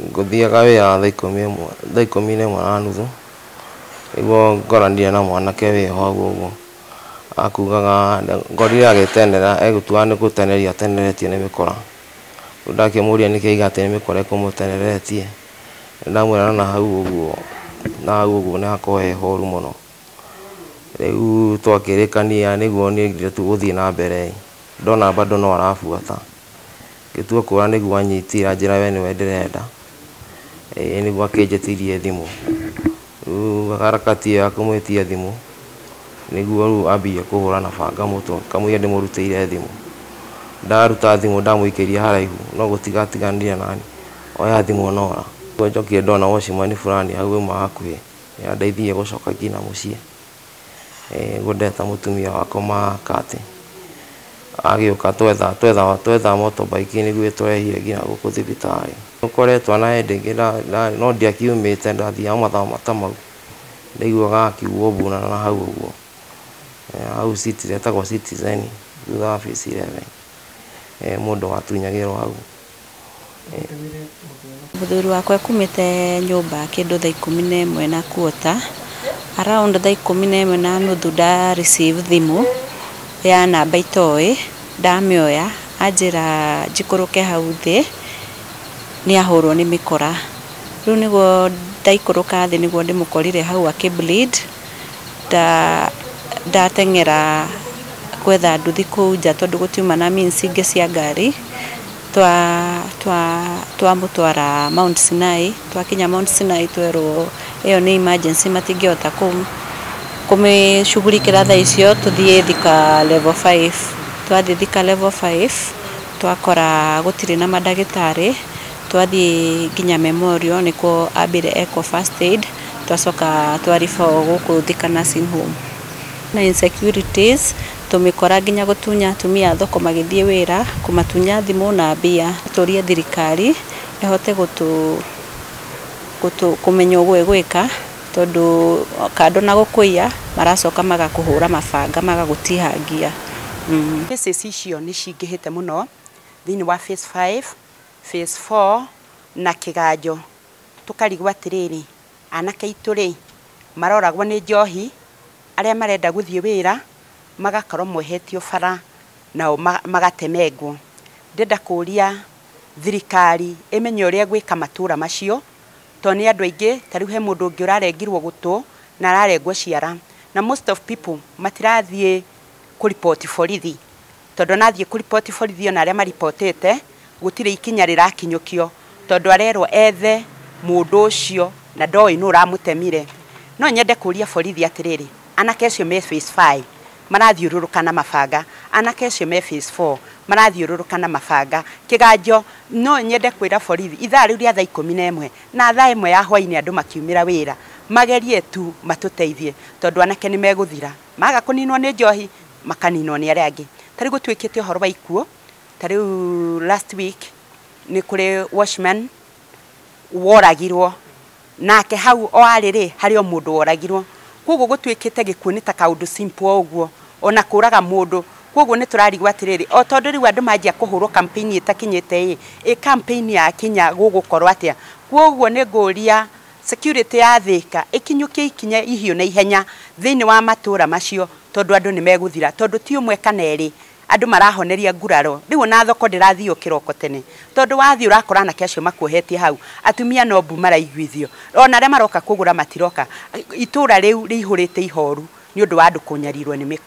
ngũthiaga wĩra thaa 11:30 nĩguo ngoranire na mwanake wĩho ũguo akugaga ngorire agĩtenera egũtua nĩ gũteneria ateneretie nĩ mĩkora. Ndakĩmũria nĩkĩ atĩ nĩ mĩkora ĩkũmũteneretie, ndamwĩra na hau ũguo nĩ hakorwo he horu mũno. Rĩu twakĩrĩkania nĩguo nĩngire tu gũthiĩ na mbere, ndona bado no arabuata, ngĩtua kũra nĩguo anyitire anjĩra we nĩwe ndĩrenda, nĩguo akĩnjĩtirie thimũ. Rĩu harakati ĩyo ya kũmwĩtia thimũ nĩguo rĩu ambia kũhũra na banga mũtwe, kamũira ndĩmũrutĩire thimũ. Ndaruta thimũ ndamũikĩria haraihu no gũtigatiganire nani, oya thimũ onora. Njokire ndona wachimani fulani hau uma hakuhĩ nĩandeithirie gũcoka nginya mũciĩ. Ngũndeta mũtumia wakwa Makati agĩũka twetha motorbike nĩguo ĩtũrehire nginya gũkũ thibitarĩ. Ũkoretwo na hĩndĩ ĩngĩ no ndiakiumĩte, ndathiaga mathaa mata mau ndaiguaga akiugwo mbuna na hau ũguo hau etagwo Citizen thutha wa Phase 11 mũndũ watunyagĩrwo hau. Mũthuri wakwa ekumĩte nyũmba kĩndũ thaa 11:15, around thaa 11:30 nda receive thimũ ya namba itoĩ, ndamĩoya anjĩra njikũrũke hau thĩ nĩ ahũrwo nĩ mĩkora. Rĩu nĩguo ndaikũrũka thĩ nĩguo ndĩmũkorire hau akĩbleed, ndateng'era gwetha nduthi kũu nja tondũ gũtiuma na means ingĩ cia ngari. Twamũtwara Mount Sinai, twakinya Mount Sinai twerwo ĩyo nĩ emergency matingĩhota kũmĩshughulikĩra thaa icio, tũthiĩ Thika level 5. Twathiĩ Thika level 5 twakora gũtirĩ na mandagĩtarĩ, twathiĩ nginya Memorial nĩkuo ambire eco first aid, twacoka twariba gũkũ Thika nursing home. Na insecurities tumĩkora nginya gũtunya atumia thoko magĩthiĩ wĩra, kũmatunya thimũ na mbia. Tũrie thirikari ĩhote kũmenya ũguo ĩgwĩka, tondũ kando na gũkũiya maracoka magakũhũra mabanga magagũtihangia. Cases icio nĩ cingĩhĩte mũno thĩinĩ wa Phase 5, Phase 4 na Kĩganjo. Tũkarigwo atĩrĩrĩ, anake aitũ rĩ maroragwo nĩ njohi, arĩa marenda gũthiĩ wĩra magakorwo mwehetio bara nao magatemengwo. Ndenda kũria thirikari ĩmenye ũrĩa gwĩka matũra macio, tondũ nĩ andũ aingĩ, ta rĩu he mũndũ ũngĩ ũrarengirwo gũtũ na ararengwo ciara, na most of people matirathiĩ kũripoti borithi, tondũ nathiĩ kũripoti borithi ona arĩa maripotete gũtirĩ ikinya rĩrakinyũkio, tondũ arerwo ethe mũndũ ũcio na ndoĩ nũ ũramũtemire. No nyende kũria borithi atĩrĩrĩ, anake acio me Phase 5 marathiũrũrũka na mabanga, anake acio me Phase 4 marathiũrũrũka na mabanga. Kĩganjo no nyende kwĩra borithi ithaa rĩu rĩa thaa 11 na thaa 1 ya hwainĩ andũ makiumĩra wĩra magerie tu matũteithie, tondũ anake nĩ megũthira, maga kũninwo nĩ njohi makaninwo nĩ arĩa angĩ. Ta rĩu gũtuĩkĩte ũhoro wa ikuũ, ta rĩu last week nĩ kũrĩ watchman woragirwo, nake hau o arĩrĩ harĩ o mũndũ woragirwo. Koguo gũtuĩkĩte gĩkuũ nĩ ta kaũndũ simple ũguo, ona kũraga mũndũ. Koguo nĩ tũrarigwo atĩrĩrĩ, o tondũ rĩu andũ manjia kũhũrwo campaign ĩtakinyĩte campaign ya kinya gũgũkorwo atĩa. Koguo nĩ ngũria security ya Thika ĩkinyũkie ikinya ihiũ na ihenya thĩinĩ wa matũra macio, tondũ andũ nĩ megũthira, tondũ ti ũmwe kana erĩ andũ marahoneria nguraro. Rĩu na thoko ndĩrathiĩ kĩroko tene, tondũ wathiĩ ũrakora anake acio makuohetie hau, atumia no mbu maraiguithio, ona arĩa maroka kũgũra matiroka. Itũra rĩu rĩihũrĩte ihoru nĩ ũndũ wa andũ kũnyarirwo nĩ